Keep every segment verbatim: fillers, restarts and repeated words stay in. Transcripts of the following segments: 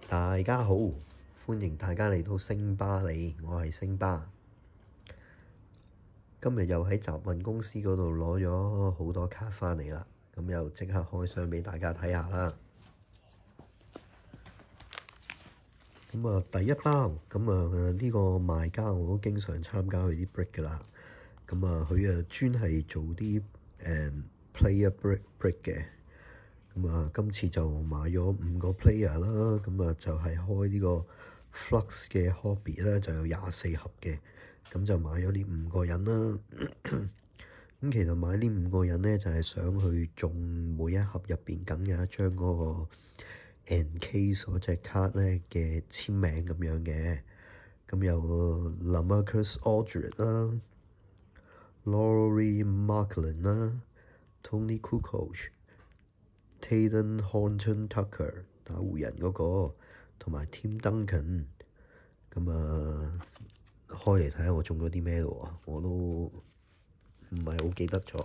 大家好，歡迎大家嚟到星巴里，我係星巴。今日又喺集運公司嗰度攞咗好多卡返嚟啦，咁又即刻開箱畀大家睇下啦。咁啊，第一包咁啊，呢個賣家我都經常參加佢啲 break 噶啦。咁啊，佢啊專係做啲誒、嗯、player break break 嘅。咁啊，今次就買咗五個 player 啦。咁啊，就係開呢個 Flux 嘅 hobby 啦，就有廿四盒嘅。咁就買咗呢五個人啦。咁其實買呢五個人咧，就係、是、想去中每一盒入邊梗有一張嗰個 encase 嗰隻卡咧嘅簽名咁樣嘅。咁有 LaMarcus Aldridge 啦、Lauri Markkanen 啦、Toni Kukoc、Talen Horton-Tucker 打湖人嗰、那個，同埋 Tim Duncan。咁啊，開嚟睇下我中咗啲咩咯喎，我都唔係好記得咗。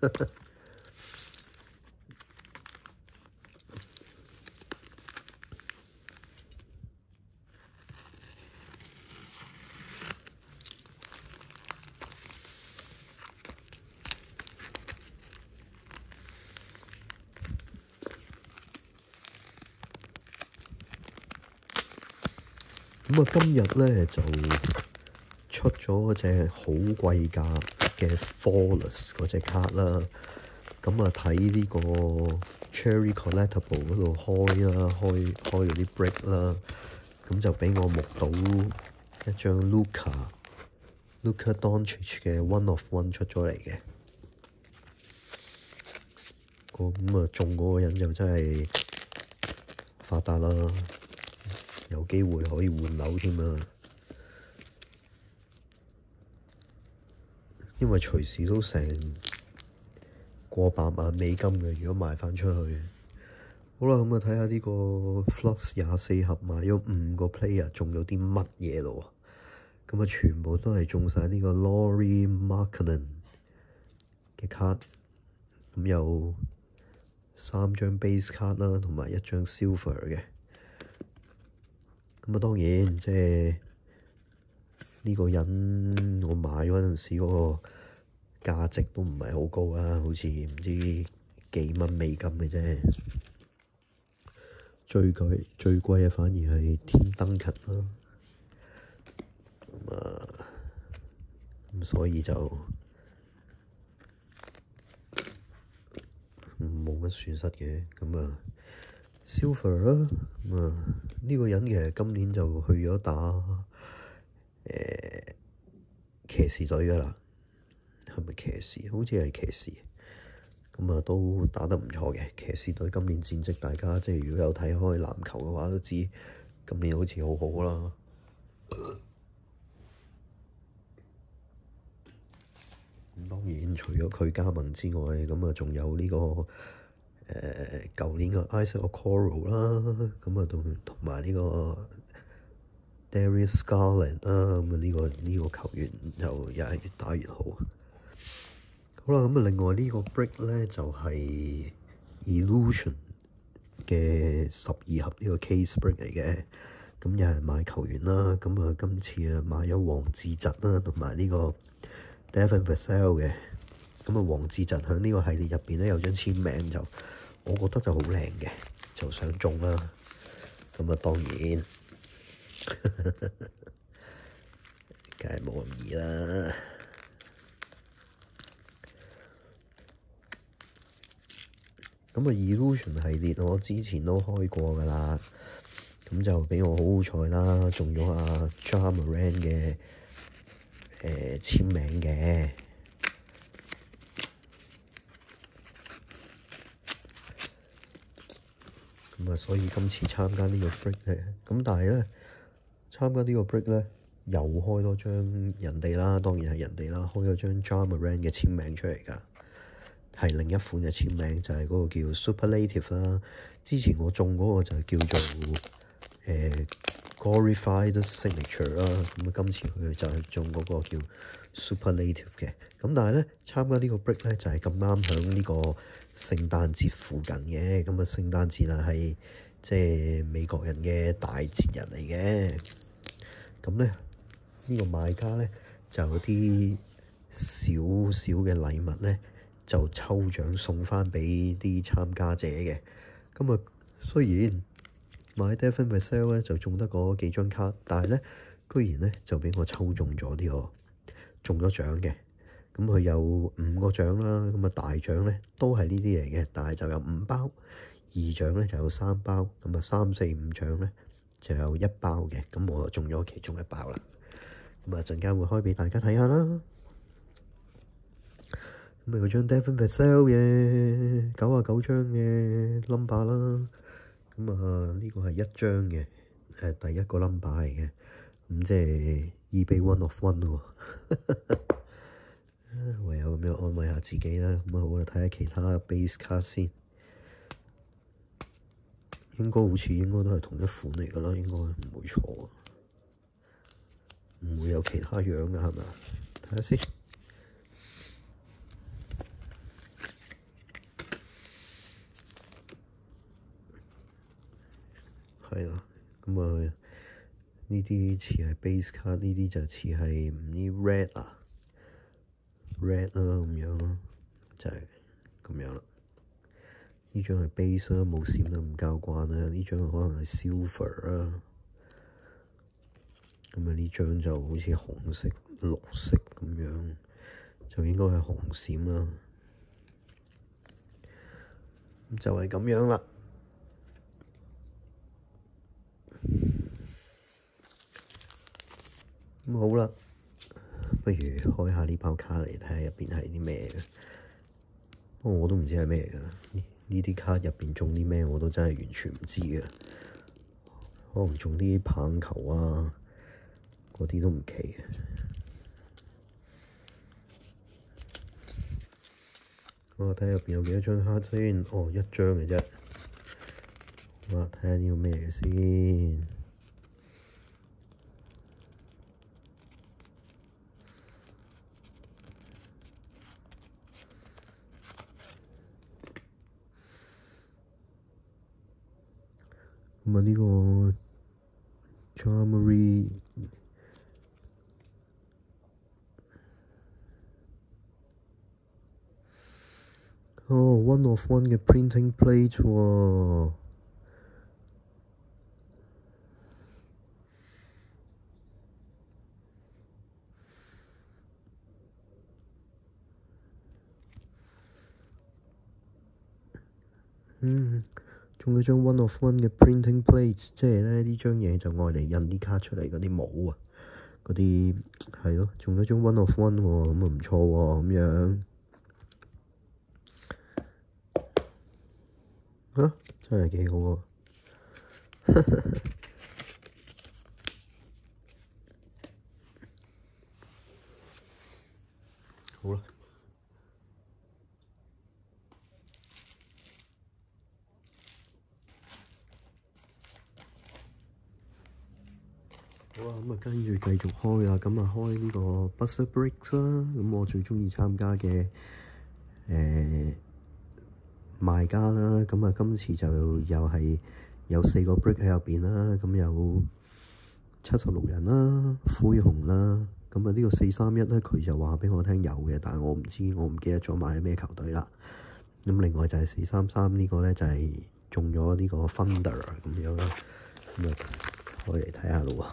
咁啊，今日咧就出咗嗰隻好貴價嘅 Flawless 嗰隻卡啦。咁啊，睇呢個 Cherry Collectible 嗰度開啦，開開嗰啲 break 啦。咁就俾我目睹一張 Luka Luka Doncic 嘅 One of One 出咗嚟嘅。個咁啊，中嗰個人就真係發達啦！有機會可以換樓添啊！因為隨時都成過百萬美金嘅，如果賣翻出去。好啦，咁啊睇下呢個 Flux 廿四盒買咗五個 player 中咗啲乜嘢咯？咁啊，全部都係中晒呢個 Lauri Markkanen 嘅卡。咁有三張 base 卡啦，同埋一張 silver 嘅。咁啊，當然即係呢個人我買嗰陣時嗰個價值都唔係好高啦，好似唔知幾蚊美金嘅啫。最貴最貴嘅反而係 Tim Duncan 啦。咁啊，咁所以就冇乜損失嘅。咁啊。Silver 啦，咁啊呢個人其實今年就去咗打誒、呃、騎士隊噶啦，係咪騎士？好似係騎士，咁啊都打得唔錯嘅。騎士隊今年戰績，大家即係如果有睇開籃球嘅話，都知今年好似好好啦。咁當然除咗佢加盟之外，咁啊仲有呢、這個。誒舊年嘅 Isaac Okoro 啦，咁啊同同埋呢個 Darius Garland 啦，咁啊呢個呢、這個球員就又係越打越好。好啦，咁啊另外個呢個 break 咧就係、是、Illusion 嘅十二盒呢個 case break 嚟嘅，咁又係買球員啦。咁啊今次啊買咗黃志澤啦，同埋呢個 Devin Vassell 嘅。咁啊黃志澤喺呢個系列入邊咧有張簽名就。我覺得就好靚嘅，就想中啦。咁啊，當然，梗係冇咁易啦。咁啊 ，Illusion 系列我之前都開過㗎啦。咁就俾我好好彩啦，中咗阿 Ja Morant 嘅誒簽名嘅。咁啊，所以今次參加呢個 break 咧，咁但係咧參加呢個 break 咧，又開多張人哋啦，當然係人哋啦，開咗張 Ja Morant 嘅簽名出嚟㗎，係另一款嘅簽名，就係、是、嗰個叫 Superlative 啦。之前我中嗰個就叫做誒、呃、Glorified Signature 啦，咁啊今次佢就係中嗰個叫 Superlative 嘅。咁但係咧參加呢個 break 咧就係咁啱響呢個聖誕節附近嘅，咁啊聖誕節啊係即係美國人嘅大節日嚟嘅。咁咧呢、呢個買家咧就有啲少少嘅禮物咧，就抽獎送翻俾啲參加者嘅。咁啊，雖然買 Devin Vassell 咧就中得嗰幾張卡，但係咧居然咧就俾我抽中咗呢個中咗獎嘅。咁佢有五個獎啦，咁啊大獎咧都係呢啲嚟嘅，但係就有五包。二獎咧就有三包，咁啊三四五獎咧就有一包嘅。咁我就中咗其中一包啦。咁啊陣間會開俾大家睇下啦。咁啊有張 Devin Vassell 嘅九啊九張嘅 number 啦。咁啊呢個係一張嘅，誒第一個 number 嚟嘅。咁即係二比 one of one 喎。唯有咁樣安慰下自己啦。咁啊好啦，睇下其他 base card 先。應該好似應該都係同一款嚟㗎啦，應該唔會錯，唔會有其他樣㗎係咪？睇下先。係啦，咁啊呢啲似係 base card，呢啲就似係唔知 red 啊 red 啦咁樣咯，就係咁樣啦。呢張係 base 啦，冇閃得唔交關啦。呢張可能係 silver 啦。咁啊呢張就好似紅色、綠色咁樣，就應該係紅閃啦。就係咁樣啦。咁好啦，不如開下呢包卡嚟睇下入邊係啲咩嘅。不過我都唔知係咩㗎。呢啲卡入邊中啲咩我都真係完全唔知嘅，可能中啲棒球啊嗰啲都唔奇嘅。我睇下入邊有幾多張卡先。哦，一張嘅啫。好啦，睇下呢個咩嘅先。咁啊呢個 Jamari 哦 one of one 嘅 printing plate 喎。嗯。中咗張 one of one 嘅 printing plate， 即係咧呢張嘢就愛嚟印啲卡出嚟嗰啲帽啊，嗰啲係咯，中咗張 one of one 喎，咁啊唔錯喎，咁樣啊，真係幾好喎。好啦。好啊，咁啊跟住繼續開啊，咁啊開呢個 Buzzer Breaks 啦。咁我最鍾意參加嘅誒、呃、賣家啦，咁啊今次就又係有四個 break 喺入邊啦。咁有七十六人啦、灰熊啦。咁啊呢個四三一咧，佢就話俾我聽有嘅，但係我唔知，我唔記得咗買咩球隊啦。咁另外就係四三三呢個咧，就係、是、中咗呢個 Thunder 咁樣啦。咁啊開嚟睇下咯喎。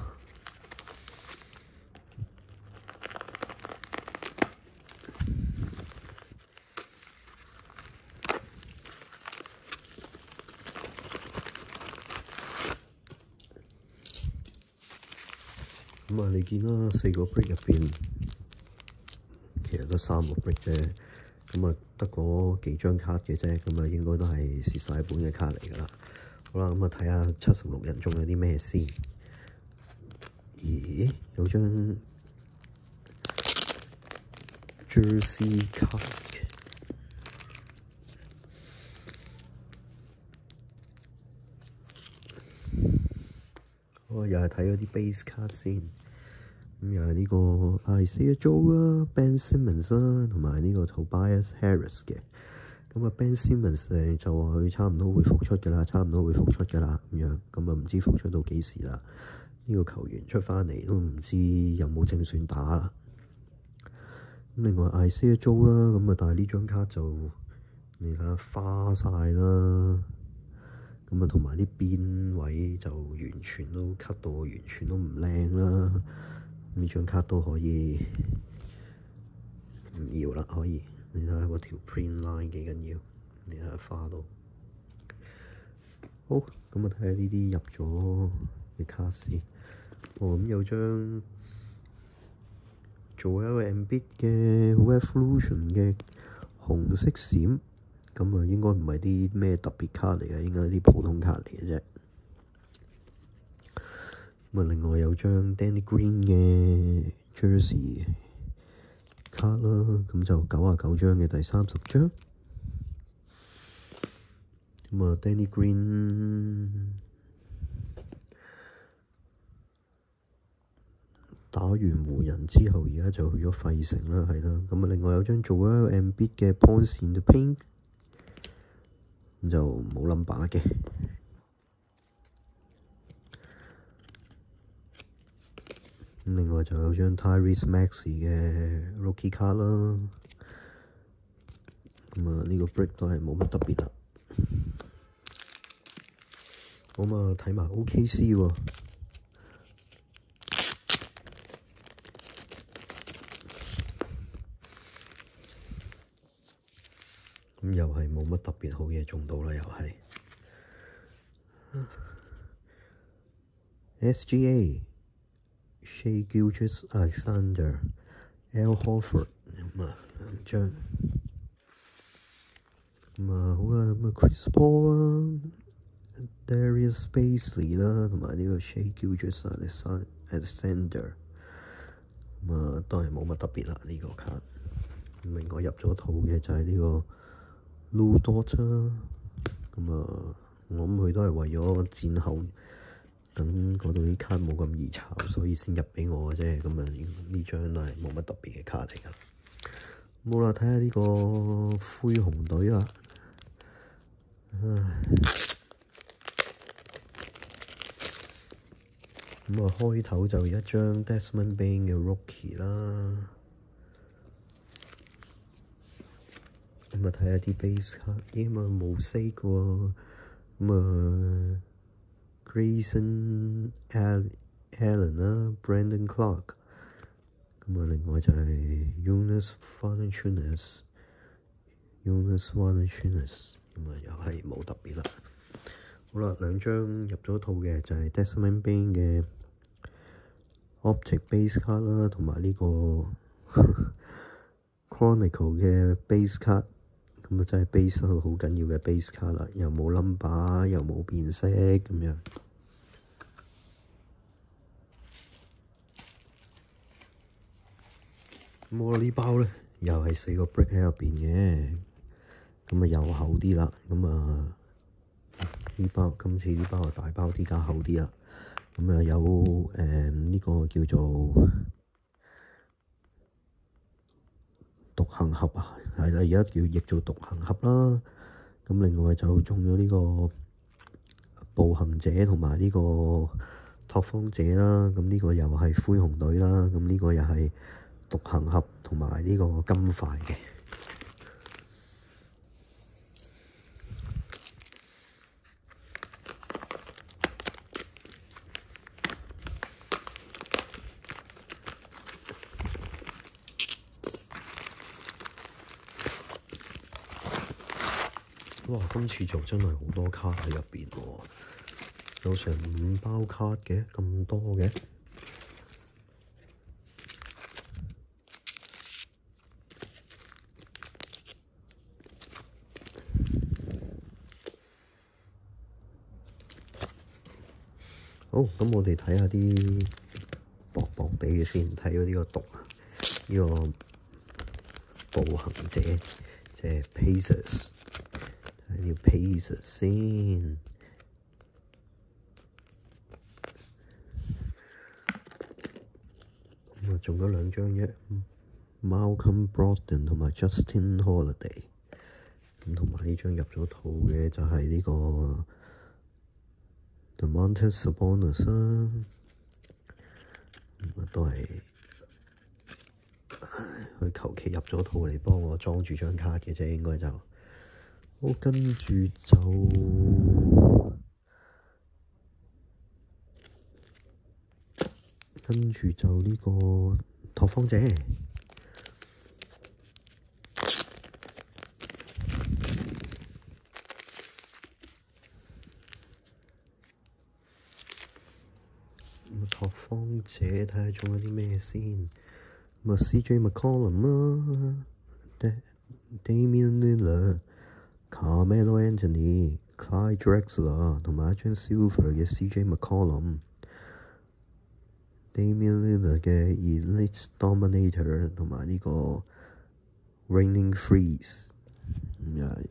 咁啊，你見啦，四個 break 入邊，其實得三個 break 啫。咁啊，得嗰幾張卡嘅啫。咁啊，應該都係蝕晒本嘅卡嚟㗎啦。好啦，咁啊，睇下七十六人中有啲咩先。咦？有張 Jersey card。我又係睇嗰啲 base card 先。咁又係呢個 Isaiah Joe 啦、Ben Simmons 啦，同埋呢個 Tobias Harris 嘅。 咁啊 Ben Simmons 誒就話佢差唔多會復出㗎啦，差唔多會復出㗎啦咁樣，咁啊唔知復出到幾時啦？呢、這個球員出翻嚟都唔知有冇正選打啦。咁另外 Isaiah Joe 啦，咁啊但係呢張卡就你睇下花晒啦，咁啊同埋啲邊位就完全都 cut 到完全都唔靚啦。呢張卡都可以唔要啦，可以。你睇下嗰條 print line 幾緊要，你睇下花到。好，咁啊睇下呢啲入咗嘅卡先。哦，咁有張做 Joel Embiid 嘅 Revolution 嘅紅色閃，咁啊應該唔係啲咩特別卡嚟嘅，應該係啲普通卡嚟嘅啫。咁啊，另外有張 Danny Green 嘅 Jersey 卡啦，咁就九啊九張嘅第三十張。咁啊 ，Danny Green 打完湖人之後，而家就去咗費城啦，係啦。咁啊，另外有張做咗 Embiid 嘅 Points in the Paint，咁就冇 number 嘅。另外就有張 Tyrese Maxey 嘅 Rookie 卡啦，咁啊呢個 break 都係冇乜特別啦。咁啊睇埋 O K C 喎，咁又係冇乜特別好嘢中到啦，又係 S G A。Shai Gilgeous-Alexander、Al Horford 咁啊兩張，咁啊好啦，咁啊 Chris Paul 啦、Darius Bazley 啦，同埋呢個 Shai Gilgeous-Alexander，咁啊當然冇乜特別啦呢、這個卡。另外入咗套嘅就係呢個 Lu Dort 啦，咁啊我諗佢都係為咗戰後。等嗰度啲卡冇咁易炒，所以先入畀我嘅啫。咁啊，呢張都係冇乜特別嘅卡嚟㗎。冇啦，睇下呢個灰熊隊啦。唉，咁啊，開頭就一張 Desmond Bane 嘅 Rookie 啦。咁啊，睇下啲 base 卡，咦嘛冇 say 喎。咁啊〜Grayson Allen 啦 ，Brandon Clark，咁啊，另外就係 Jonas Valanciunas，Jonas Valanciunas，咁啊又係冇特別啦。好啦，兩張入咗套嘅就係 Desmond Bane 嘅 Optic Base 卡啦，同埋呢個 Chronicle 嘅 Base 卡。咁啊，真係 base 好緊要嘅 base 卡啦，又冇 number， 又冇變色咁樣。咁我呢包咧，又係四個 brick 喺入邊嘅，咁啊又厚啲啦。咁啊呢包今次呢包啊大包啲加厚啲啦。咁啊有誒呢、呃這個叫做獨行俠啊。係啦，而家叫譯做獨行俠啦。咁另外就中咗呢個步行者同埋呢個拓荒者啦。咁呢個又係灰熊隊啦。咁呢個又係獨行俠同埋呢個金塊嘅。哇！今次就真係好多卡喺入邊喎，有成五包卡嘅，咁多嘅。好，咁我哋睇下啲薄薄地嘅先，睇咗呢個毒啊，呢、這個步行者即係 Pacers。睇條 Pacers 先，咁啊中咗兩張啫 ，Malcolm Brogdon 同埋 Justin Holiday， 咁同埋呢張入咗套嘅就係呢個 Domantas Sabonis 啦，咁都係佢求其入咗套嚟幫我裝住張卡嘅啫，應該就好。跟住就跟住就呢個拓荒者。拓荒者睇下仲有啲咩先，咁啊 C J McCollum 啦 ，Damian Lillard、Carmelo Anthony、Clyde Drexler 同埋一張 Silver 嘅 C J McCollum、Damian Lillard 嘅 Elite Dominator 同埋呢個 Reigning Freeze，咁啊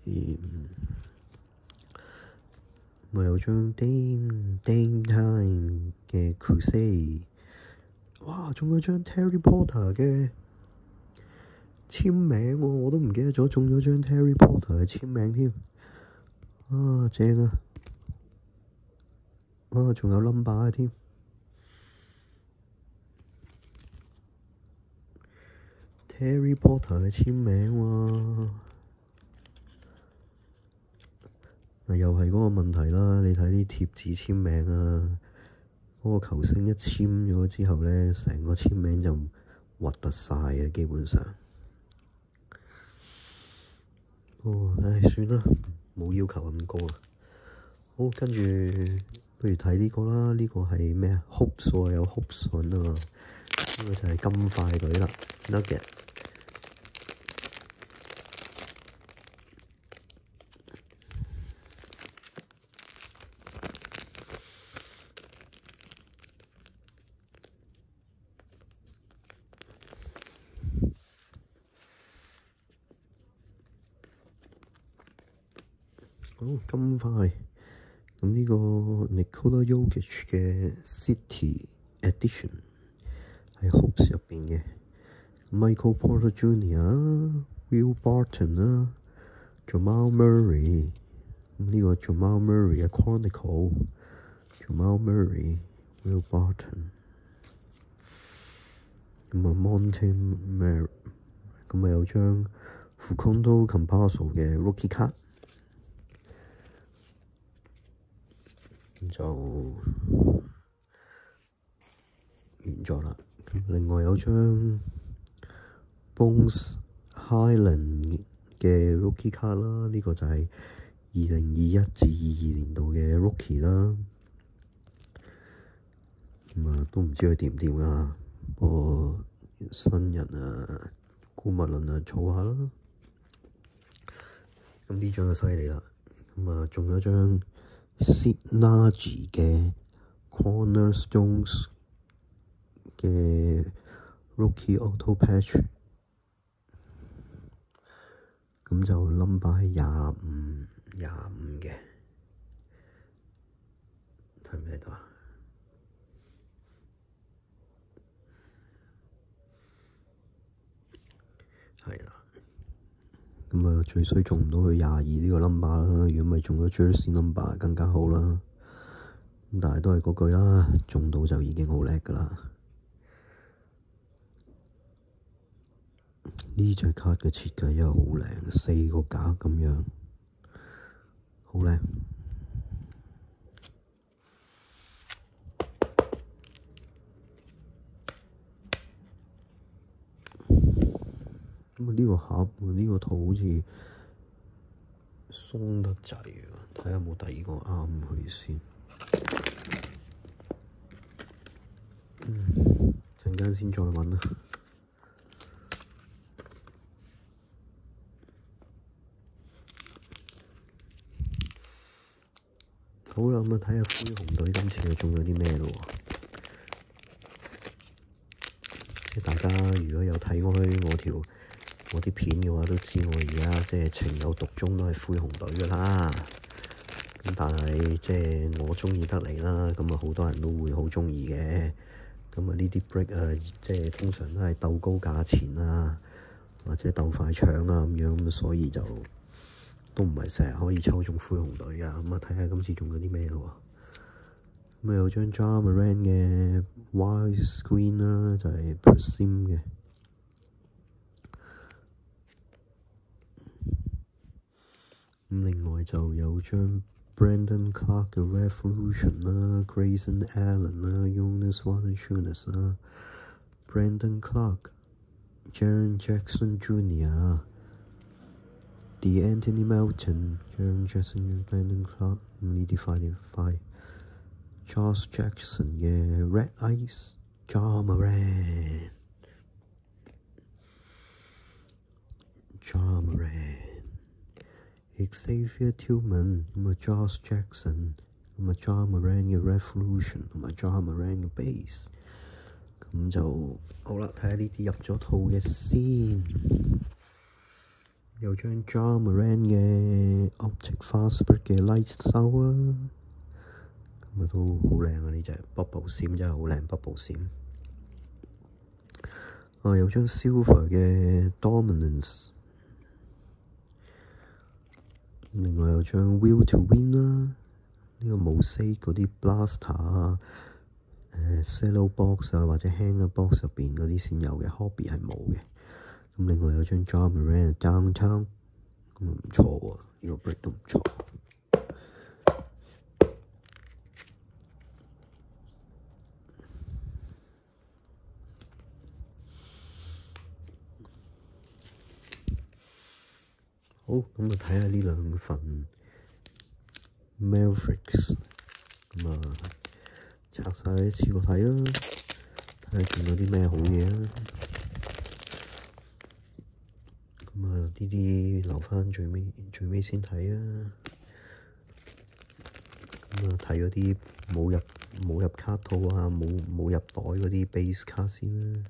咪有張 Dame Dame Time 嘅 Crusade， 哇！仲有張 Terry Porter 嘅簽名喎，我都唔記得咗中咗張 Terry Porter 嘅簽名添，啊正啊！啊仲有 number 添 ，Terry Porter 嘅簽名喎。又係嗰個問題啦，你睇啲貼紙簽名啊，嗰、那個球星一簽咗之後咧，成個簽名就核突晒嘅，基本上。哦，唉，算啦，冇要求咁高啊。好，跟住不如睇呢個啦，呢、這個係咩啊 ？Hoops 喎，有 Hoops 啊，呢、這個就係金塊隊啦 ，Nugget。好，金塊咁呢個 Nikola Jokic 嘅 City Edition 喺 Hoops 入邊嘅 Michael Porter Junior、Will Barton 啦、Jamal Murray， 咁呢個 Jamal Murray 嘅 Chronicle、Jamal Murray、Will Barton， 咁啊 Monte Morris， 咁啊有張 Facundo Campazzo 嘅 Rookie Card。就完咗啦。另外有張 Bones Hyland 嘅 Rookie 卡啦，呢、這個就係二零二一至二二年度嘅 Rookie 啦。咁啊，都唔知佢掂唔掂啊。不過新人啊，顧物論啊，儲下啦。咁呢張就犀利啦。咁啊，仲有張Sid Nagy 嘅 Cornerstones 嘅 Rookie Auto Patch， 咁就 number 係廿五廿五嘅，睇唔睇到啊？係啦。咁啊，最衰中唔到佢廿二呢個 number 啦，如果咪中咗 Jersey number 更加好啦。咁但係都係嗰句啦，中到就已經好叻噶啦。呢隻卡嘅設計又好靚，四個架咁樣，好靚。咁啊，呢個盒呢、這個套好似鬆得滯喎，睇下有冇第二個啱佢先。嗯，陣間先再揾啦。好啦，咁啊睇下灰熊隊今次又中咗啲咩咯喎？即係大家如果有睇開我條我啲片嘅話，都知我而家即係情有獨鍾都係灰熊隊噶啦。咁但係即係我鍾意得嚟啦，咁啊好多人都會好鍾意嘅。咁啊呢啲 break 啊，即係通常都係鬥高價錢啊，或者鬥快搶啊咁樣，咁所以就都唔係成日可以抽中灰熊隊㗎。咁啊，睇下今次中咗啲咩咯喎。咁啊，有張 Ja Morant 嘅 Wide Screen 啦，就係 Prism 嘅。咁另外就有張 Brandon Clark 嘅 Revolution 啦 ，Grayson Allen 啦 ，Jonas Valanciunas 啦 ，Brandon Clark、Jaren Jackson Junior、DeAnthony Melton、Jaren Jackson、Brandon Clark 咁呢啲快啲快。Josh Jackson 嘅 Red Ice、Ja Morant、Ja Morant。Xavier Tillman 咁啊 Josh Jackson 咁啊 Ja Morant 嘅 Revolution 同埋 Ja Morant 嘅 Base， 咁就好啦。睇下呢啲入咗套嘅先，有張 Ja Morant 嘅 Optic Fastbreak 嘅 Light 收啦，咁啊都好靚啊！呢隻 Bubble 閃真係好靚 Bubble 閃。啊，有張 Silver 嘅 Dominance。另外有張 Will to Win 啦，呢個冇 say 嗰啲 Blaster 啊、誒 Cello Box 啊或者 Hanger Box 入邊嗰啲先有嘅 ，Hobby 係冇嘅。咁另外有張 Ja Morant Downtown， 咁唔錯喎，呢個 break 都唔錯。好，咁啊睇下呢兩份 Mavericks， 咁啊拆晒一次過睇啦，睇下見到啲咩好嘢啦。咁啊呢啲留翻最尾最尾先睇啊。咁啊睇嗰啲冇入冇入卡套啊，冇冇入袋嗰啲 base 卡先啦。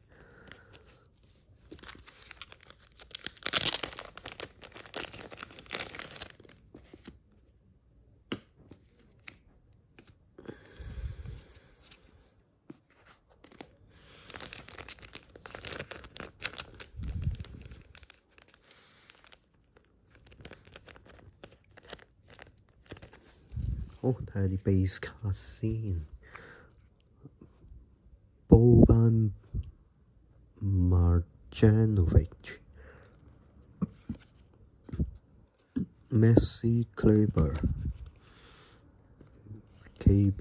好，睇下啲 base 卡先。Boban Marjanovic、Maxi Kleber、K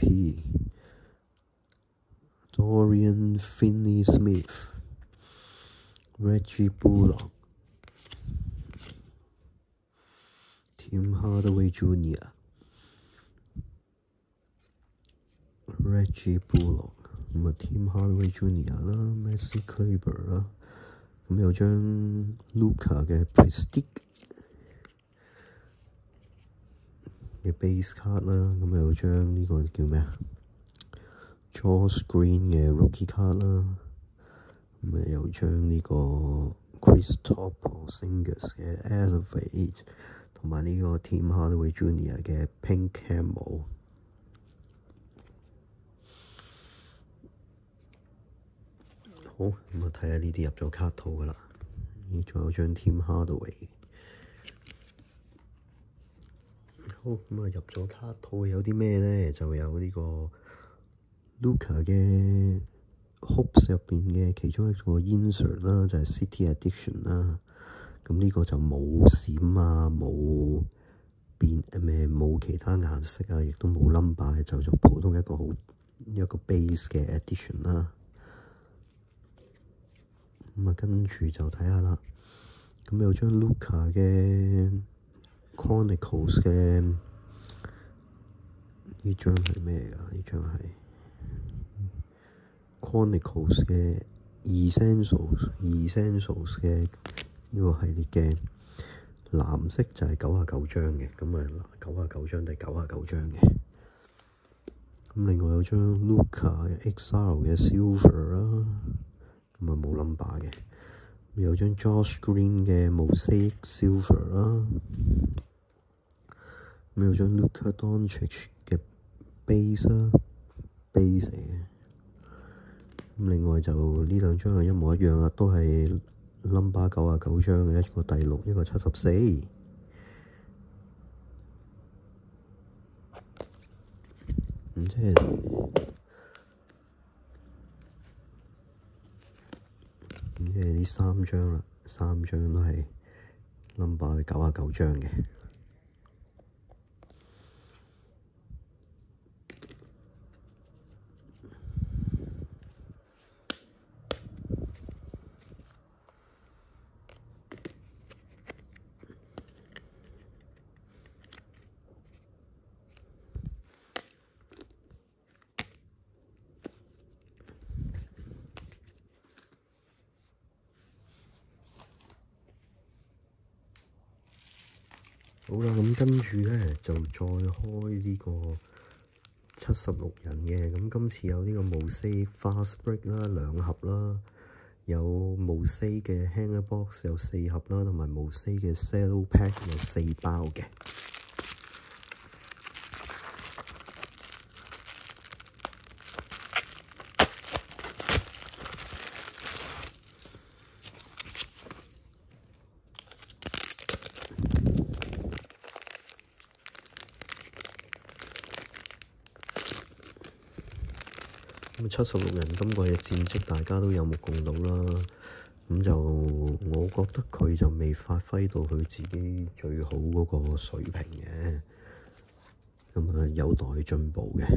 P、Dorian Finney-Smith、Reggie Bullock、Tim Hardaway Junior、Reggie Bullock， 咁啊 Tim Hardaway Junior 啦 ，Maxi Kleber 啦，咁有張 Luka 嘅 Prestige 嘅 base card 啦，咁有張呢個叫咩啊 ？Josh Green 嘅 Rookie card 啦，咁啊有張呢個 Kristaps Porzingis 嘅 Elevate， 同埋呢個 Tim Hardaway Junior 嘅 Pink Camo。好，咁啊睇下呢啲入咗卡套噶啦，呢仲有張 Tim Hardaway。好，咁啊入咗卡套有啲咩咧？就有呢個 Luka 嘅 Hoops 入邊嘅其中一個 insert 啦，就係 City Edition 啦。咁呢個就冇閃啊，冇變咩冇其他顏色啊，亦都冇 number， 就做普通一個好一個 base 嘅 edition 啦。咁啊，跟住就睇下啦。咁有張 Luka 嘅 Chronicles 嘅呢張係咩㗎？呢張係 Chronicles 嘅 Essentials Essentials 嘅呢個系列嘅藍色就係九十九張嘅，咁啊九十九張定九十九張嘅。咁另外有張 Luka 嘅 X R 嘅 Silver 啦。咁啊冇 number 嘅，有張 Josh Green 嘅 Mosaic Silver 啦，咁有張 Luka Doncic 嘅 Base 啦 ，Base 嚟嘅。咁另外就呢兩張係一模一樣啦，都係 number 九十九張嘅，一個第六，一個七十四。 即係咁即係呢三張啦，三張都係 number 九啊九張嘅。好啦，咁跟住咧就再開呢個七十六人嘅，咁今次有呢個無 C fast break 啦，兩盒啦，有無 C 嘅 hanger box 有四盒啦，同埋無 C 嘅 cello pack 有四包嘅。咁七十六人今個嘅戰績大家都有目共睹啦，咁就我覺得佢就未發揮到佢自己最好嗰個水平嘅，咁啊有待進步嘅。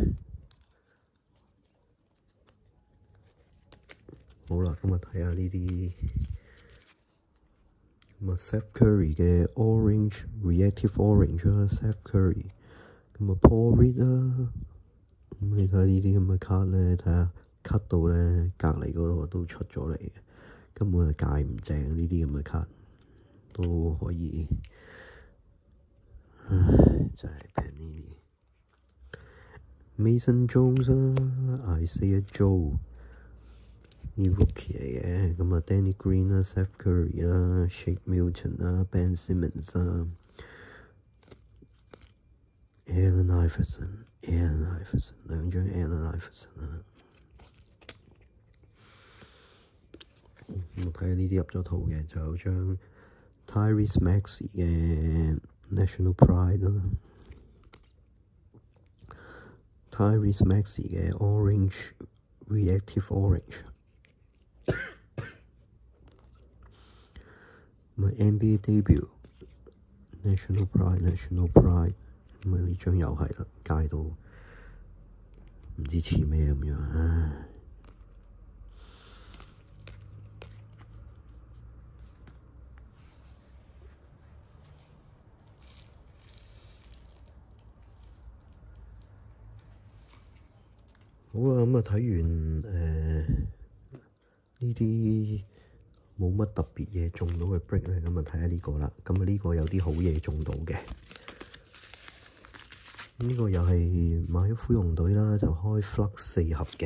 好啦，咁啊睇下呢啲咁啊 Seth Curry 嘅 Orange Reactive Orange 啦 ，Seth Curry， 咁啊 Paul Reed 啦。咁你睇下呢啲咁嘅卡咧，睇下 cut 到咧，隔離嗰個都出咗嚟嘅，根本係戒唔正呢啲咁嘅卡，都可以，唉，真係 Panini。Mason Jones 啦 ，Isaiah Joe 呢 rookie 嚟嘅，咁啊 Danny Green 啦 ，Seth Curry 啦 ，Shake Milton 啦 ，Ben Simmons 啦 ，Allen Iverson。Allen Iverson 兩張 Allen Iverson 啦，咁我睇下呢啲入咗圖嘅，就有張 Tyrese Maxey 嘅 National Pride 啦 ，Tyrese Maxey 嘅 Orange Reactive Orange， 咁啊 N B A Debut National Pride National Pride。咁啊呢張又係啦，戒到唔知似咩咁樣，唉。好啦，咁啊睇完誒呢啲冇乜特別嘢中到嘅 break 咧，咁啊睇下呢個啦。咁啊呢個有啲好嘢中到嘅。呢個又係買咗灰熊隊啦，就開 Flux 四盒嘅。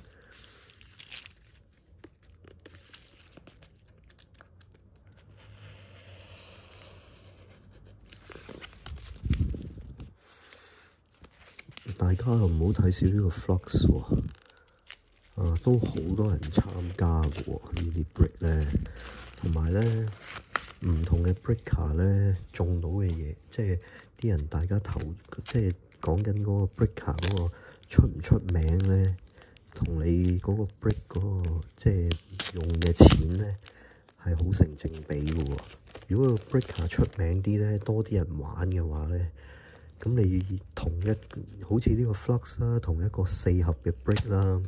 大家又唔好睇少呢個 Flux 喎，啊都好多人參加嘅喎，呢啲 break 咧，同埋咧唔同嘅 breaker 咧中到嘅嘢，即係啲人大家投即係。講緊嗰個 breaker 嗰個出唔出名咧，同你嗰個 break 嗰個即係用嘅錢咧係好成正比嘅喎。如果個 breaker 出名啲咧，多啲人玩嘅話咧，咁你同一好似呢個 Flux 啦，同一個四盒嘅 break 啦，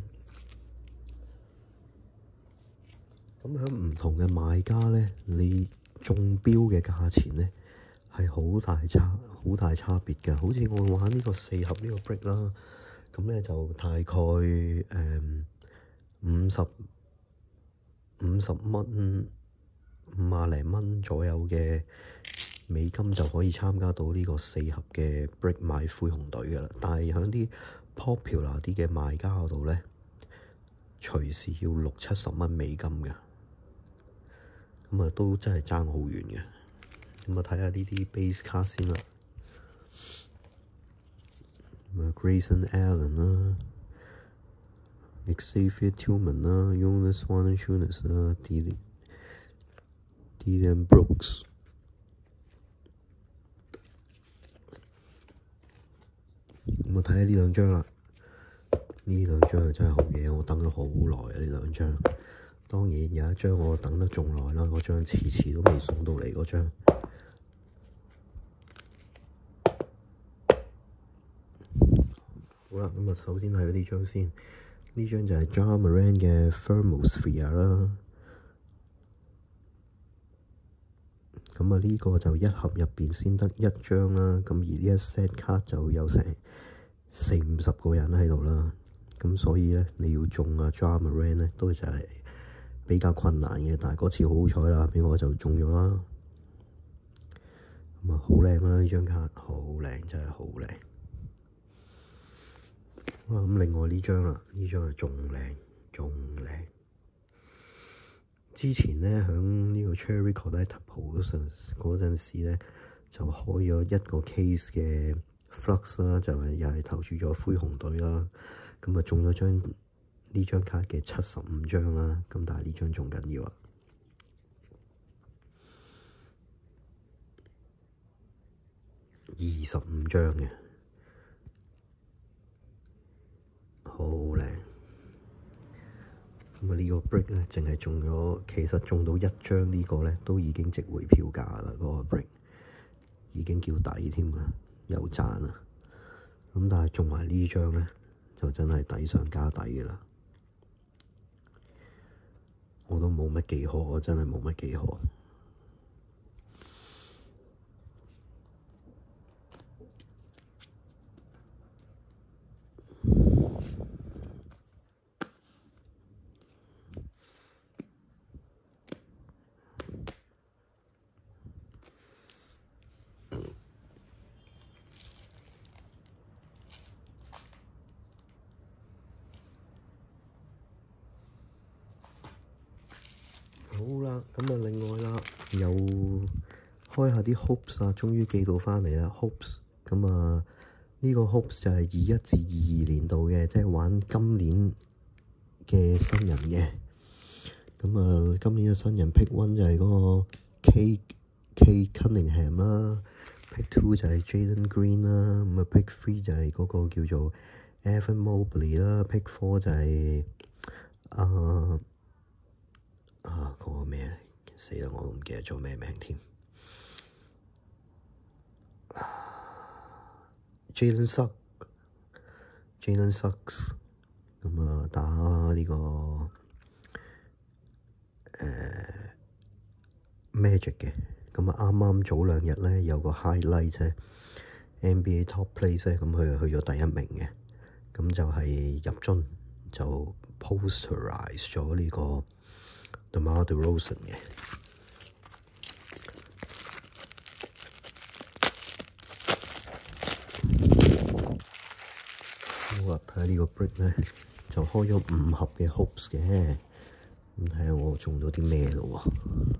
咁喺唔同嘅買家咧，你中標嘅價錢咧係好大差。好大差別嘅，好似我玩呢個四盒呢個 break 啦，咁咧就大概誒五十五十蚊五啊零蚊左右嘅美金就可以參加到呢個四盒嘅 break 買灰熊隊嘅啦。但係喺啲 popular 啲嘅賣家嗰度咧，隨時要六七十蚊美金嘅，咁啊都真係爭好遠嘅。咁啊睇下呢啲 base 卡先啦。Grayson Allen 啦 ，Xavier Tillman 啦 ，Jonas Valanciunas 啦 ，Dillon Brooks。咁我睇下呢兩張啦。 呢兩張係真係好嘢，我等咗好耐啊！呢兩張，當然有一張我等得仲耐啦，嗰張遲遲都未送到嚟嗰張。好啦，咁啊，首先睇呢張先，呢張就係 Ja Morant 嘅 Thermosphere 啦。咁啊，呢個就一盒入邊先得一張啦。咁而呢一 set 卡就有成四五十個人喺度啦。咁所以咧，你要中啊 Ja Morant 咧，都就係比較困難嘅。但係嗰次好好彩啦，俾我就中咗啦。咁啊，好靚啦！呢張卡好靚，真係好靚。好啦，咁另外呢張啦，呢張係仲靚，仲靚。之前咧，喺呢個 Cherry Collectible 嗰陣嗰陣時咧，就開咗一個 case 嘅 Flux 啦，就係又係投注咗灰熊隊啦。咁啊，中咗張呢張卡嘅七十五張啦。咁但係呢張仲緊要啊，二十五張嘅，好靚。咁啊，呢個 brick 咧，淨係中咗，其實中到一張呢個咧，都已經值回票價啦。嗰個 brick 已經叫抵添啊，有賺啊。咁但係中埋呢張咧，就真係抵上加抵嘅啦。我都冇乜幾可，我真係冇乜幾可。好啦，咁啊，另外啦，又開下啲 Hopes 啊，終於寄到返嚟啦 Hopes。咁啊，呢個 Hopes 就係二一至二二年度嘅，即係玩今年嘅新人嘅。咁啊，今年嘅新人 Pick One 就係嗰個 K K Cunningham 啦 ，Pick Two 就係 Jalen Green 啦，咁啊 Pick Three 就係嗰個叫做 Evan Mobley 啦 ，Pick Four 就係啊。啊！嗰、那個咩死啦！我都唔記得咗咩名添。Jalen Suggs，Jalen Suggs，咁啊打呢、這個誒、呃、Magic 嘅，咁啊啱啱早兩日咧有個 highlight 啫 ，N B A Top Plays 咧，咁佢去咗第一名嘅，咁就係入樽就 posterize 咗呢、這個。DeMar DeRozan 嘅，好啦，睇下呢個 brick 咧，就開咗五盒嘅 Hopes 嘅，咁睇下我中咗啲咩咯喎。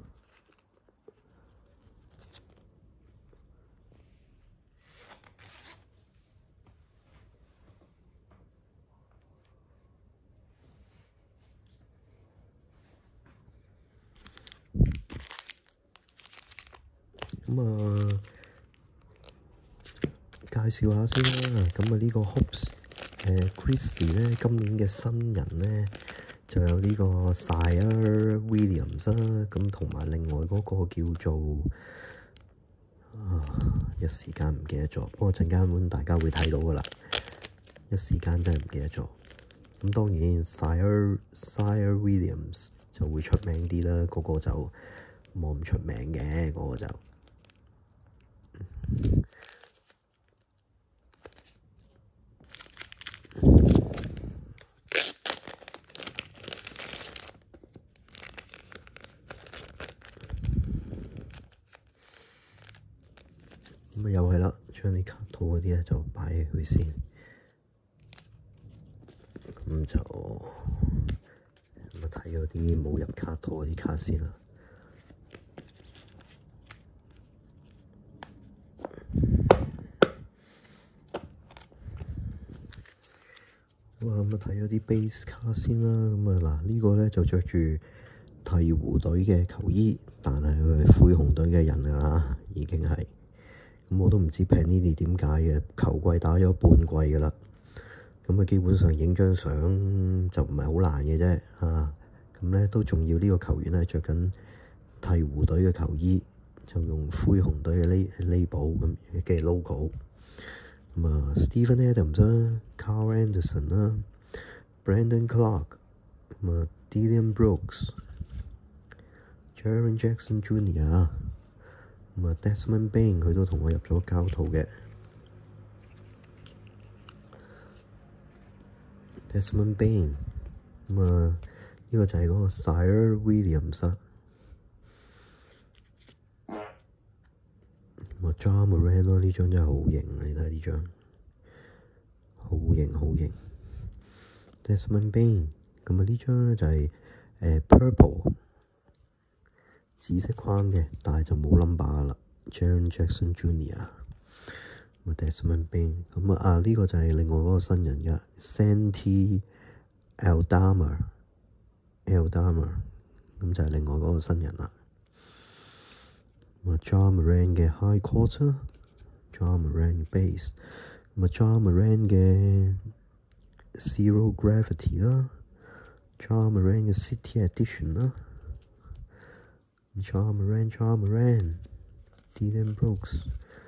咁啊，介紹下先啦。咁啊，呢個 Hopes 誒 Christie 咧，今年嘅新人咧就有呢個 Ziaire Williams 啦。咁同埋另外嗰個叫做啊，一時間唔記得咗。不過陣間大家會睇到噶啦，一時間真係唔記得咗。咁當然 Ziaire Ziaire Williams 就會出名啲啦，嗰、嗰個就冇咁出名嘅，嗰、嗰個就。咁啊，又係啦，將啲卡套嗰啲咧就擺起佢先，咁就咁啊睇嗰啲冇入卡套嗰啲卡先啦。好啊，咁啊睇咗啲 base 卡先啦。咁啊嗱，呢個咧就着住鵜鶘隊嘅球衣，但係佢係灰熊隊嘅人㗎啦，已經係。咁我都唔知 Panini 點解嘅，球季打咗半季㗎啦。咁咁啊基本上影張相就唔係好難嘅啫啊！咁咧都仲要呢個球員咧着緊鵜鶘隊嘅球衣，就用灰熊隊嘅 label 咁嘅 logo。咁啊 Steven Adams 啦 ，Carl Anderson 啦 ，Brandon Clark， 咁啊 Dillon Brooks。Jaren Jackson Junior 咁啊 Desmond Bane 佢都同我入咗膠套嘅 Desmond Bane 咁啊呢個就係嗰個 Sire Williams 啊，咁啊 Ja Morant 咯，呢張真係好型啊！你睇呢張好型好型 Desmond Bane 咁啊呢張咧就係、是、誒、呃、Purple。紫色框嘅，但係就冇 number 啦。Jaren Jackson Junior 咁啊 Desmond Bane 咁啊啊呢、這個就係另外嗰個新人嘅 Santi Aldama，Aldama 咁就係另外嗰個新人啦。咁啊 Ja Morant 嘅 High Quarter，Ja Morant Base， 咁啊 Ja Morant 嘅 Zero Gravity 啦 ，Ja Morant 嘅 City Edition 啦。Ja Morant, Ja Morant, Dillon Brooks。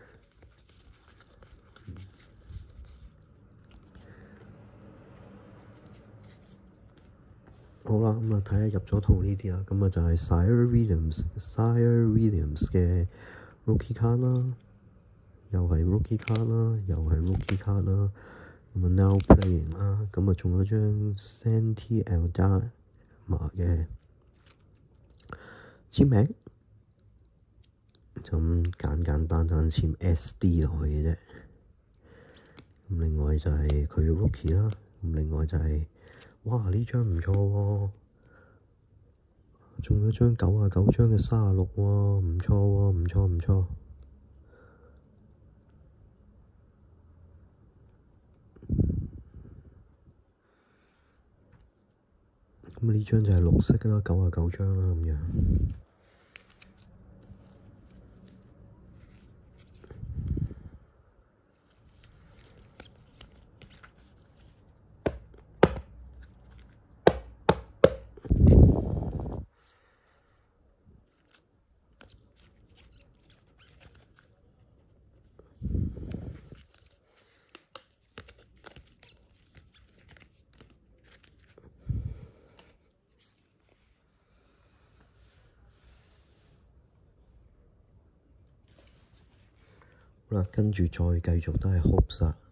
好啦，咁啊睇下入咗套呢啲啦，咁啊就係 Sire Williams、Sire Williams 嘅 Rookie Card 啦，又係 Rookie Card 啦，又係 Rookie Card 啦，咁啊 Now Playing 啦，咁啊仲有張 Santi Aldama 嘅簽名。就咁簡簡單單簽 S D 落去嘅啫。咁另外就係佢嘅 Rookie 啦。咁另外就係、是，哇呢張唔錯喎，仲有張九啊九張嘅三啊六喎，唔錯喎，唔錯唔錯。咁呢張就係綠色啦，九啊九張啦咁樣。好啦，跟住再繼續都係 Hoops 啊。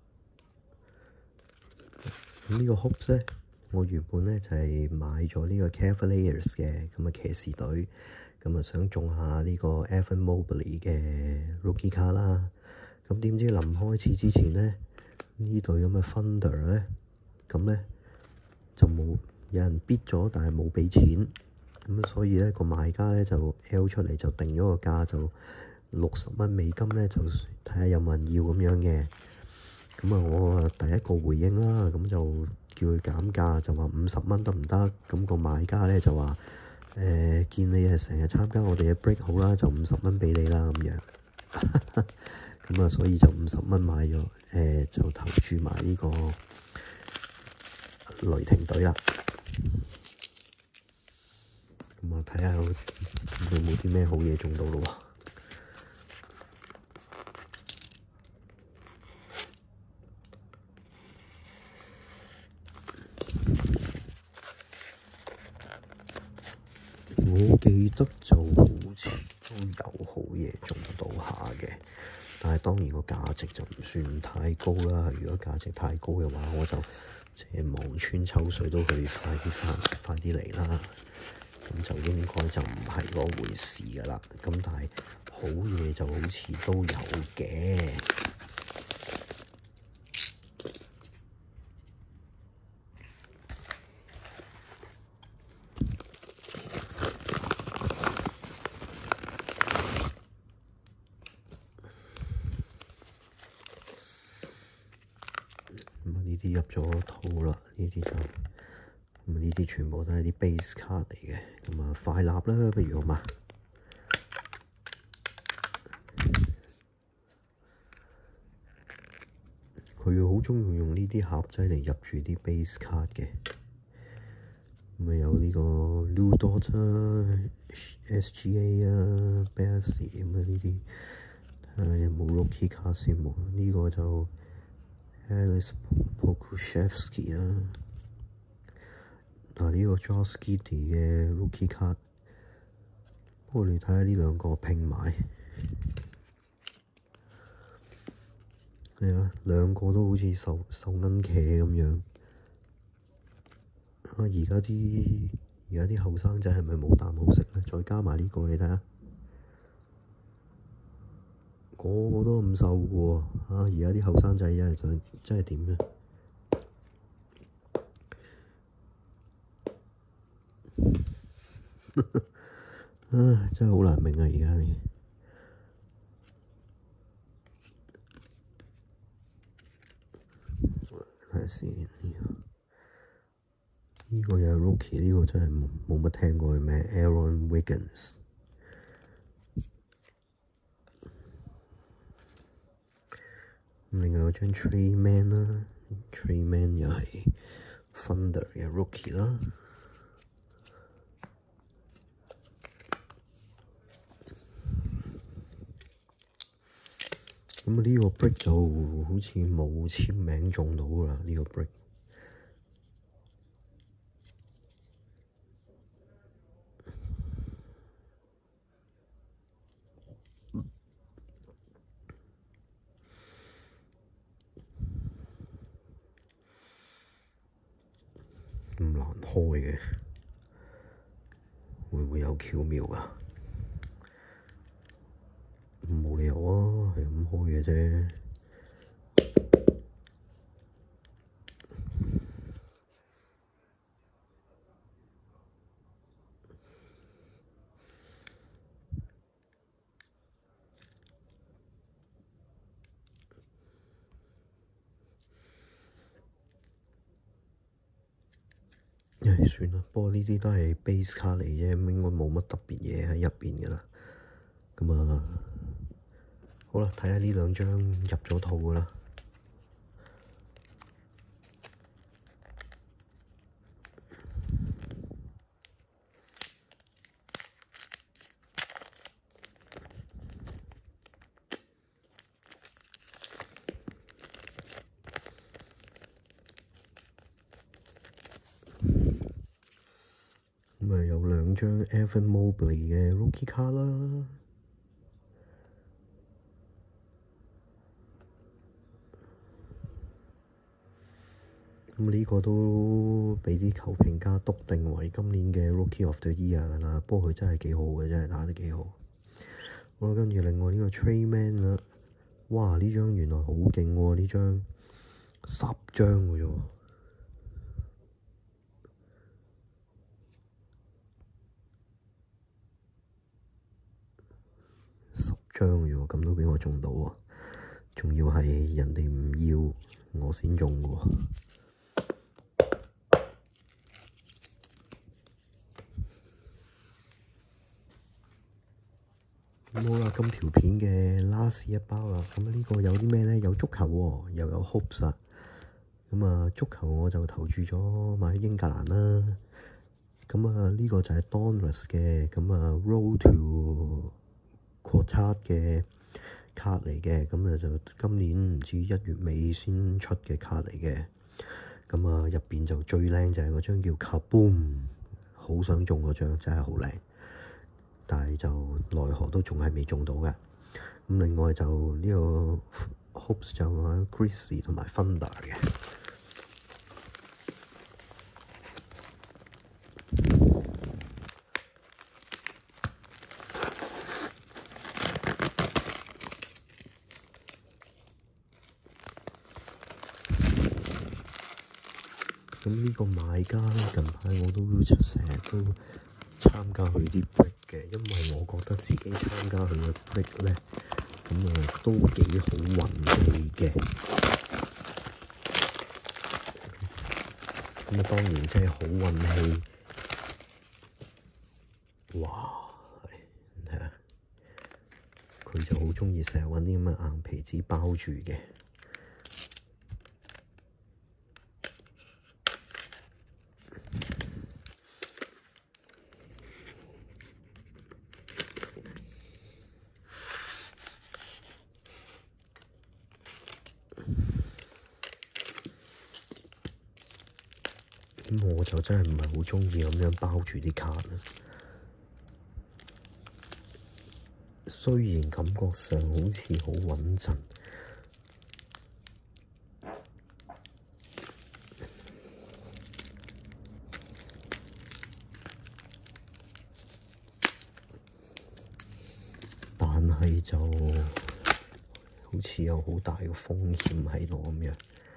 咁呢個 Hoops 咧，我原本咧就係、是、買咗呢個 Cavaliers 嘅咁啊騎士隊，咁啊想中下呢個 Evan Mobley 嘅 Rookie 卡啦。咁點知臨開始之前咧，呢隊咁嘅 Thunder 咧，咁咧就冇有人 bid 咗，但係冇畀錢，咁所以咧個賣家咧就 L 出嚟就定咗個價就六十蚊美金咧，就睇下有冇人要咁樣嘅。咁啊，我第一個回應啦，咁就叫佢減價，就話五十蚊得唔得？咁個買家咧就話誒、呃，見你係成日參加我哋嘅 break 好啦，就五十蚊畀你啦咁樣。咁啊，所以就五十蚊買咗，誒、呃、就投注埋呢個雷霆隊啦。咁啊，睇下有冇啲咩好嘢中到咯喎。我記得就好似都有好嘢中到下嘅，但係當然個價值就唔算太高啦。如果價值太高嘅話，我就即係望穿秋水都去快啲翻，快啲嚟啦。咁就應該就唔係嗰回事噶啦。咁但係好嘢就好似都有嘅。呢啲入咗套啦，呢啲就咁呢啲全部都係啲 base card 嚟嘅，咁啊快立啦，不如好嘛？ 佢好中意用呢啲盒仔嚟入住啲 base card 嘅。咁啊有呢個 Ludort 啊、S G A 啊、Bassey 咁啊呢啲，睇下有冇 Rookie 卡先喎。呢、這個就 Alex Pokusevski 啊，嗱呢個 Josh Giddey 嘅 Rookie 卡。不過你睇下呢兩個拼埋，係啊，兩個都好似受受奀茄咁樣。啊！而家啲而家啲後生仔係咪冇啖好食咧？再加埋呢個，你睇下，個個都咁瘦嘅喎。啊！而家啲後生仔真係想真係點咧？啊！真係好難明啊！而家你睇下先，呢個又係 Rookie，呢個真係冇冇乜聽過嘅咩 Aaron Wiggins。另外有張 Trey Man 啦 ，Trey Man 又係 Thunder 嘅 Rookie 啦。咁呢個 break 就好似冇簽名中到啦，呢、這個 break。咁難開嘅，會唔會有巧妙㗎？冇理由啊，係咁開嘅啫。唉，算啦，不過呢啲都係 base 卡嚟啫，應該冇乜特別嘢喺入邊㗎啦。咁啊，好啦，睇下呢兩張入咗套㗎啦。咁啊，有兩張 Evan Mobley 嘅 Rookie 卡啦。咁呢個都俾啲球評家篤定為今年嘅 Rookie of the Year 㗎啦。不過佢真係幾好嘅，真係打得幾好。好啦，跟住另外呢個 Trey Man 啦，哇！呢張原來好勁喎，呢張十張嘅啫喎。十張嘅喎，咁都俾我中到喎，仲要係人哋唔要我先中嘅喎。咁好啦，今條片嘅 last 一包啦。咁呢個有啲咩咧？有足球喎，又有 Hoops 啦。咁啊，足球我就投注咗買英格蘭啦。咁啊，呢個就係 Donruss 嘅，咁啊 Road to Quartet 嘅卡嚟嘅。咁啊就今年唔知一月尾先出嘅卡嚟嘅。咁啊入邊就最靚就係嗰張叫 Kaboom， 好想中嗰張，真係好靚。但係就奈何都仲係未中到嘅。咁另外就呢個 Hoops 就係 Grizzly 同埋 Thunder 嘅。咁呢個買家咧，近排我都成日都參加佢啲 break 嘅，因為我覺得自己參加佢嘅 break 咧，咁啊都幾好運氣嘅。咁啊當然即係好運氣，哇！你睇下，佢就好鍾意成日揾啲咁嘅硬皮紙包住嘅。 咁我就真係唔係好鍾意咁樣包住啲卡啦。雖然感覺上好似好穩陣，但係就好似有好大嘅風險喺度咁樣。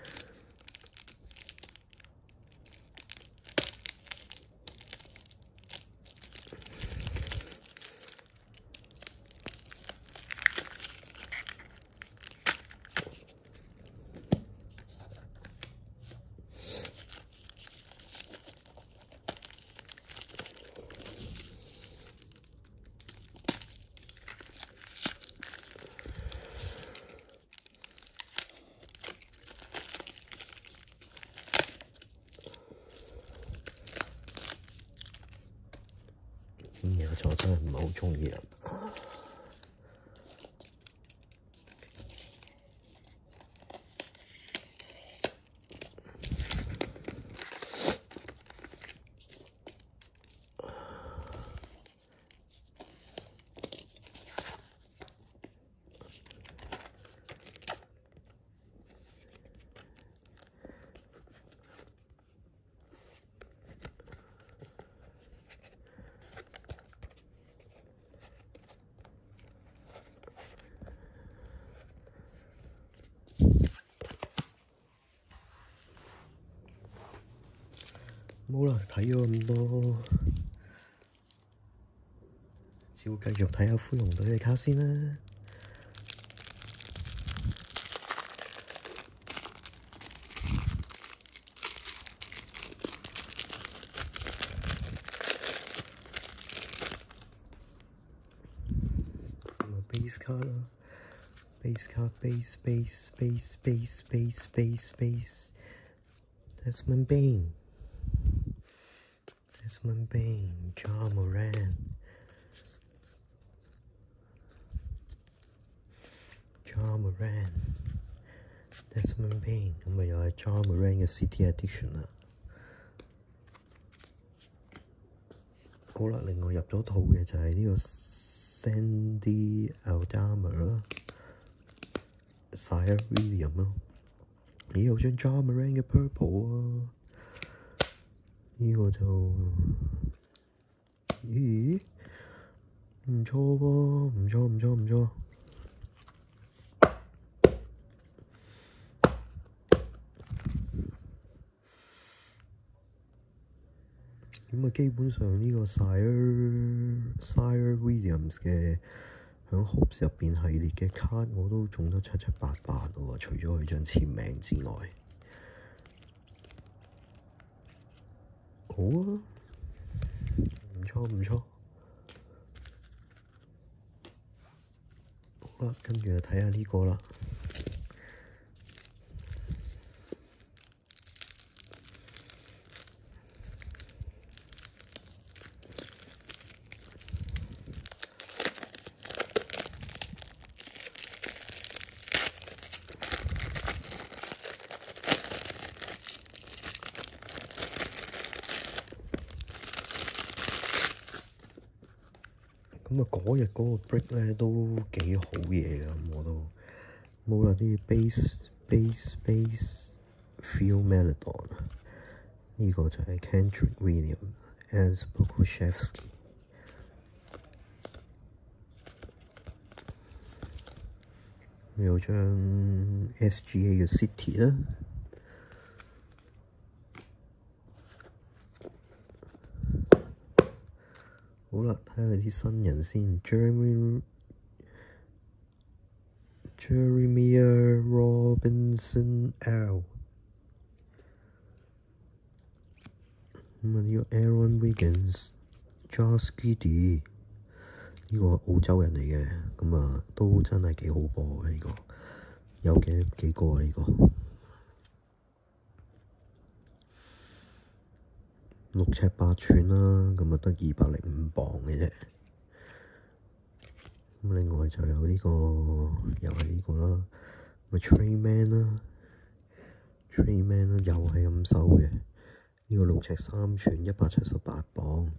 咁嘢就真係唔係好鍾意啦。冇啦，睇咗咁多，照繼續睇下灰熊隊嘅卡先啦。咁啊 base 卡啦 ，base 卡 base base base base base base base Desmond Bane。Desmond Bane, Ja Morant, Ja Morant, Desmond Bane， 咁咪又係 Ja Morant 嘅 City Edition 啦。好啦，另外入咗套嘅就係呢個 Sandy Aldama 啦 ，Zion Williams 啦。咦，有張 Ja Morant 嘅 Purple 啊！呢個就咦唔錯喎，唔錯唔錯唔錯。咁啊，基本上呢個 Zion Zion Williams 嘅響 Hopes 入邊系列嘅卡我都中得七七八八喎，除咗佢張簽名之外。好啊，唔錯唔錯。好啦，跟住就睇下呢個啦。咁啊，嗰日嗰個 break 咧都幾好嘢㗎，咁我都冇啦啲 base base base Phil Maledon 呢個就係 Kendrick Williams、Alex Pokusevski。有張 S G A 嘅 City 啦。好啦，睇下啲新人先 ，Jeremy Jeremiah Robinson L。咁啊，呢個 Aaron Wiggins、Josh Giddey 呢個澳洲人嚟嘅，咁啊都真係幾好波嘅呢個，有幾幾個啊呢個。六尺八寸啦，咁啊得二百零五磅嘅啫。咁另外就有呢、這個，又係呢個啦，咪 Trey Man 啦 ，Trey Man 啦，又係咁瘦嘅， 呢個六尺三寸，一百七十八磅。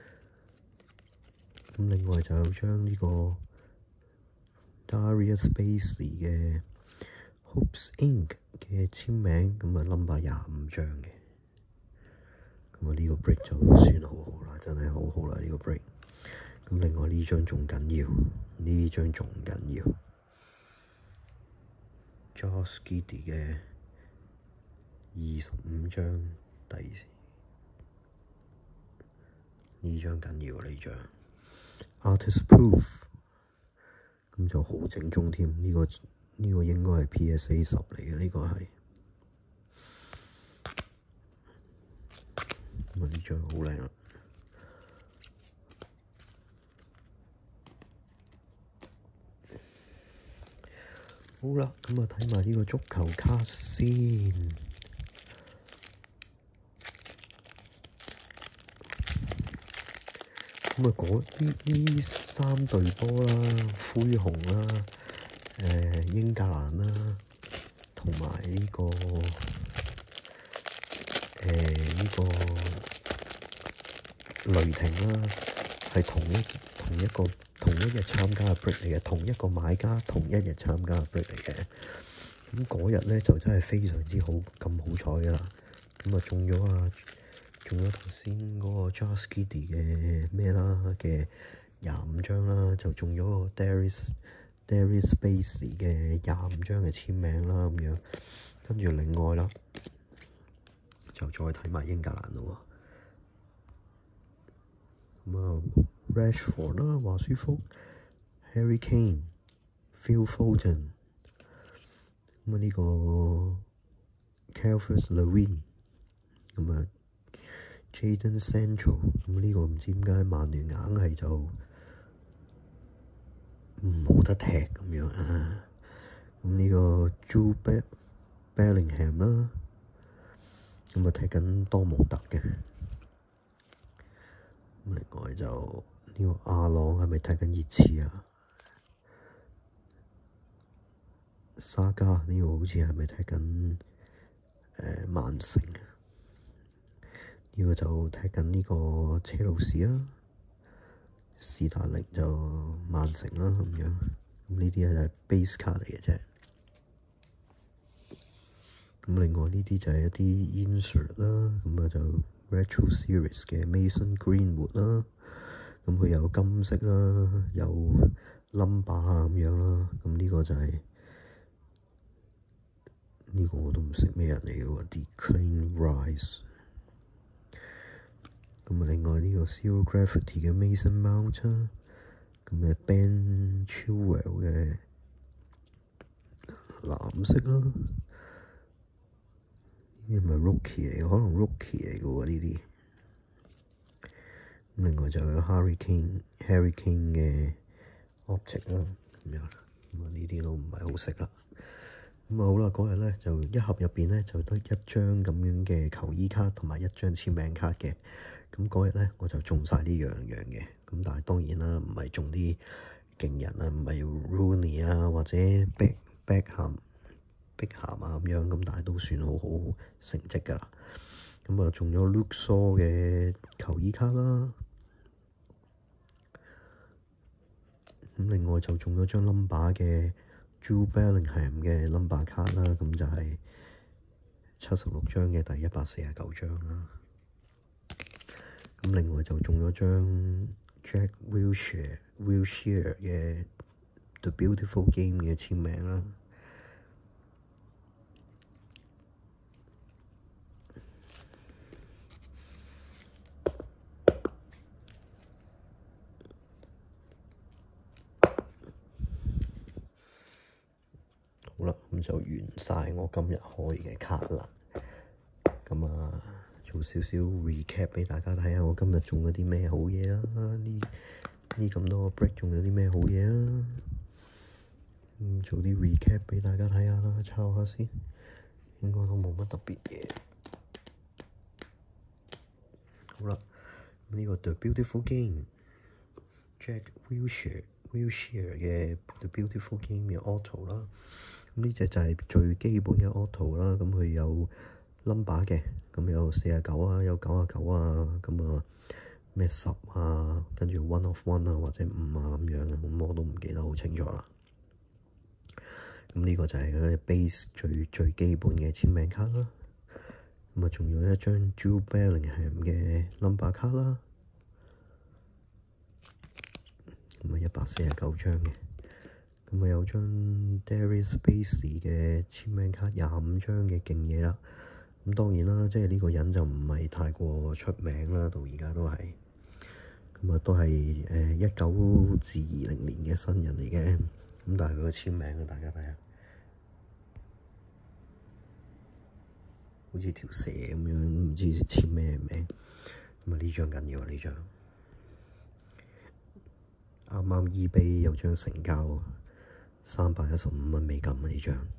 咁另外就有將呢個 Darius Bazley 嘅 Hoops Incorporated 嘅簽名，咁啊 number 廿五張嘅。咁啊呢個 break 就算好好啦，真係好好啦呢個 break。咁另外呢張仲緊要，呢張仲緊要 Josh Giddey 嘅二十五張第呢張緊要呢張 Artist Proof， 咁就好正宗添。呢、這個呢、這個應該係 P S A 十嚟嘅，呢、這個係。咁啊呢張好靚啊！好啦，咁啊睇埋呢個足球卡先。咁啊，嗰呢呢三隊波啦，灰熊啦、誒、呃、英格蘭啦，同埋呢個誒呢、呃這個雷霆啦，係同一同一個同一日參加嘅 break 嚟嘅，同一個買家同一日參加嘅 break 嚟嘅。咁嗰日咧就真係非常之好，咁好彩㗎啦。咁啊中咗啊！中咗頭先嗰個 Josh Giddey 嘅咩啦嘅廿五張啦，就中咗個 Darius Darius Bazley 嘅廿五張嘅簽名啦咁樣。跟住另外啦，就再睇埋英格蘭咯喎。咁啊 Rashford 啦，華舒福 Harry Kane、Phil Foden， 咁啊呢個 Calvert Lewin， 咁啊。Jadon Sancho， 咁呢個唔知點解曼聯硬係就唔冇得踢咁樣啊！咁呢個 Jude Bellingham 啦，咁啊踢緊多蒙特嘅。咁另外就呢個阿朗係咪踢緊熱刺啊？沙加呢個好似係咪踢緊誒曼城啊？呢個就踢緊呢個車路士啦，史達寧就曼城啦咁樣。咁呢啲就係 base 卡嚟嘅啫。咁另外呢啲就係一啲 insert 啦，咁啊就 retro series 嘅 Mason Greenwood 啦。咁佢有金色啦，有 number 啊咁樣啦。咁呢個就係、是、呢、這個我都唔識咩人嚟嘅喎 Declan Rice。咁啊，另外呢個 Zero Gravity 嘅 Mason Mount 啦，咁嘅 Ben Chilwell 嘅藍色啦，呢啲係咪 Rookie 嚟？可能 Rookie 嚟嘅喎呢啲。咁另外就有 Harry Kane、Harry Kane 嘅 Optic 啦，咁樣。咁啊呢啲都唔係好識啦。咁啊好啦，嗰日咧就一盒入邊咧就得一張咁樣嘅球衣卡同埋一張簽名卡嘅。咁嗰日咧我就中晒呢樣樣嘅。咁但係當然啦，唔係中啲勁人啊，唔係 Rooney 啊或者 Beck Beckham Beckham 啊咁樣。咁但係都算好好成績㗎啦。咁啊中咗 Luke Shaw 嘅球衣卡啦。咁另外就中咗張 number 嘅。Jude Bellingham 嘅 number 卡啦，咁就係七十六張嘅第一百四十九張啦。咁另外就中咗張 Jack Wilshere Wilshere 嘅 The Beautiful Game 嘅簽名啦。好啦，咁就完晒我今日開嘅卡啦。咁啊，做少少 recap 俾大家睇下，我今日中咗啲咩好嘢啦？呢呢咁多個 break 中咗啲咩好嘢啊？嗯，做啲 recap 俾大家睇下啦，抄下先。應該都冇乜特別嘢。好啦，呢個 The Beautiful Game Jack Wilshere Wilshere 嘅 The Beautiful Game 嘅 auto 啦。咁呢隻就係最基本嘅 auto 啦，咁佢有 number 嘅， 咁有四十九啊，有九十九啊，咁啊咩十啊，跟住 one of one 啊，或者五啊咁樣，咁我都唔記得好清楚啦。咁呢個就係佢 base 最最基本嘅簽名卡啦。咁啊，仲有一張 Jude Bellingham 嘅 number 卡啦。咁啊，一百四十九張嘅。咁啊，有張 Darius Bazley 嘅簽名卡廿五張嘅勁嘢啦。咁當然啦，即係呢個人就唔係太過出名啦，到而家都係。咁啊，都係誒一九至二零年嘅新人嚟嘅。咁但係佢個簽名啊，大家睇下，好似條蛇咁樣，唔知簽咩名。咁啊，呢張緊要啊，呢張。啱啱 eBay 有張成交三百一十五蚊美金啊，呢張。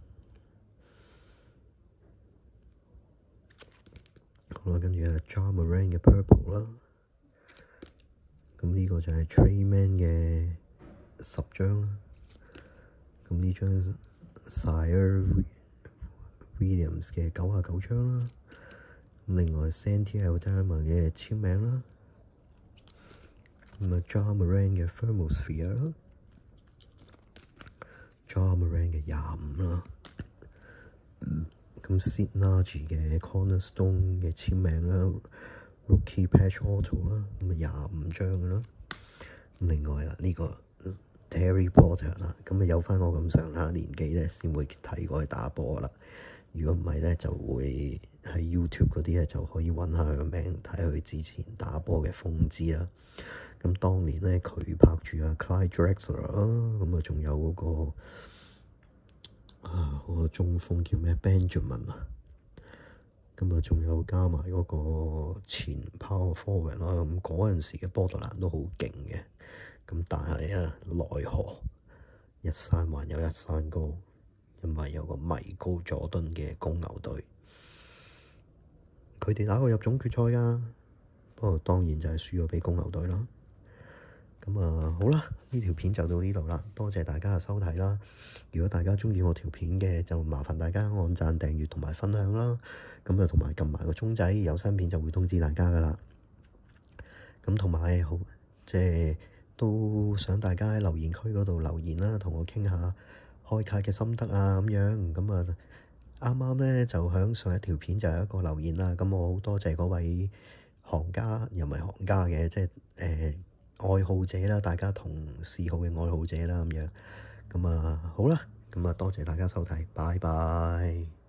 好啦，跟住係 Ja Morant 嘅 Purple 啦。咁呢個就係 Tre Mann 嘅十張啦。咁呢張 Ziaire Williams 嘅九十九張啦。咁另外 Santi Aldama 嘅簽名啦。咁啊 Ja Morant 嘅 Thermosphere 啦。Ja Morant 嘅廿五啦。咁 Sid Nagy 嘅 Cornerstone 嘅簽名啦 ，Rookie Patch Auto 啦，咁啊廿五張嘅啦。咁另外啦，呢、這個 Terry Porter 啦，咁啊有翻我咁上下年紀咧，先會睇過去打波啦。如果唔係咧，就會喺 YouTube 嗰啲咧就可以揾下佢個名，睇佢之前打波嘅風姿啦。咁當年咧，佢拍住阿 Clyde Drexler 啦，咁啊仲有嗰、那個。啊！嗰、那個中鋒叫咩 Benjamin 啊，咁啊仲有加埋嗰個前 Power Forward 啦，咁嗰陣時嘅波特蘭都好勁嘅，咁但係啊奈何一山還有一山高，因為有個米高佐敦嘅公牛隊，佢哋打過入總決賽㗎，不過當然就係輸咗畀公牛隊啦。咁啊，好啦，呢條片就到呢度啦，多謝大家嘅收睇啦。如果大家鍾意我條片嘅，就麻煩大家按讚、訂閱同埋分享啦。咁啊，同埋撳埋個鐘仔，有新片就會通知大家噶啦。咁同埋好，即係都想大家喺留言區嗰度留言啦，同我傾下開卡嘅心得啊咁樣。咁啊，啱啱咧就響上一條片就有一個留言啦。咁我好多謝嗰位行家，又唔係行家嘅，即係誒。呃愛好者啦，大家同嗜好嘅愛好者啦，咁樣，咁啊好啦，咁啊多謝大家收睇，拜拜。